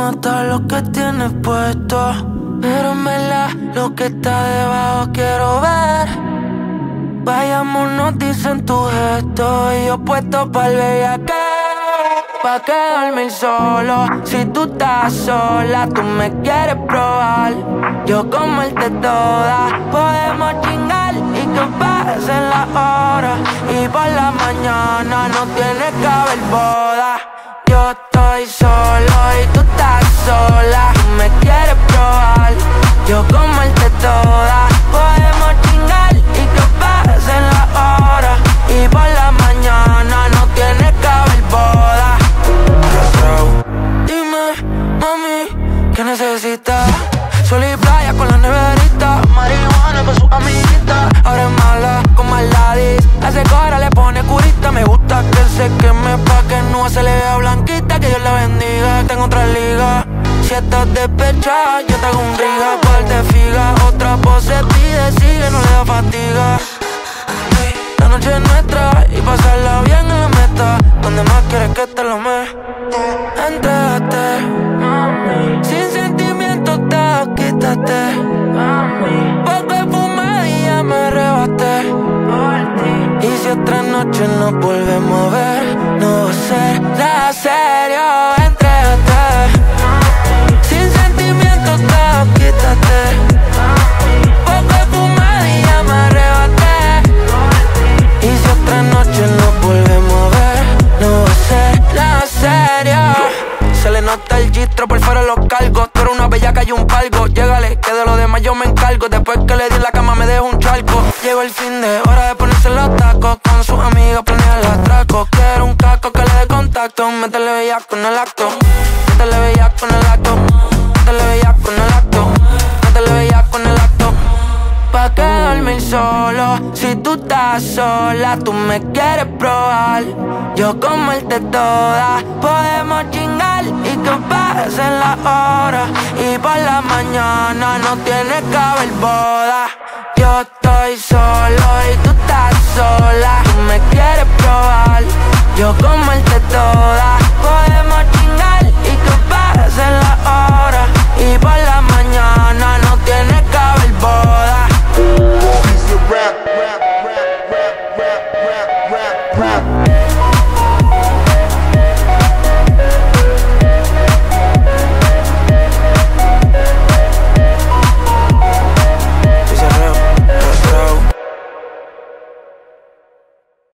nota lo que tienes puesto, pero en verdad lo que está debajo quiero ver. Vayámonos, dicen tus gestos, y yo puesto pa'l bellaqueo. Pa' que dormir solo, si tú estás sola, tú me quieres probar. Yo comerte toda, podemos chingar y que pasen las horas. Y por la mañana no tiene que haber boda. Yo estoy solo y tú estás sola, tú me quieres probar. Yo comerte toda, podemos chingar y que pasen las horas. Y por la mañana no tiene que haber boda. Dime, mami, ¿qué necesitas? Sol y playa con la neverita, marihuana con sus amiguitas. Ahora es mala con Maladis, hace cora, le pone curita. Me gusta que se queme pa' que no se le vea blanquita. Que Dios la bendiga, tengo otra liga. Si estás despechada, yo te hago un riga. Cual te figa, otra pose pide, sigue, no le da fatiga. La noche es nuestra y pasarla bien en la meta. Donde más quieres que te lo me entrégate, mami. Sin sentimientos te quítate, mami. Poco de fumada y ya me arrebaté por ti. Y si otra noche nos volvemos a ver, no va a ser nada serio. Entrégate, mami. Sin sentimientos te quítate, mami. Poco de fumada y ya me arrebaté por ti. Y si otra noche nos volvemos a ver, no va a ser nada serio. Se le nota el gistro, por fuera los cargos. Tú eres una bellaca y un palgo. Llégale, que de lo demás yo me encargo. Después que le di en la cama me dejo un charco. Llegó el fin de hora de ponerse los tacos. Con sus amigos planea el atraco. Quiero un casco que le dé contacto. Métele bellaco en el acto. Métele bellaco en el acto. Métele bellaco en el acto. Métele bellaco en el acto. Pa' que dormir solo, si tú estás sola, tú me quieres probar. Yo comerte toda, podemos chingar y que pasen las horas. Y por la mañana no tiene que haber boda. Yo estoy solo y tú estás sola, tú me quieres probar. Yo comerte toda, podemos